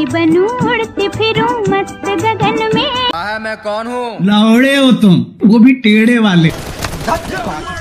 पक्षी बनूं उड़ती फिरूं मस्त गगन में। मैं कौन हूँ? लौड़े हो तुम, वो भी टेढ़े वाले।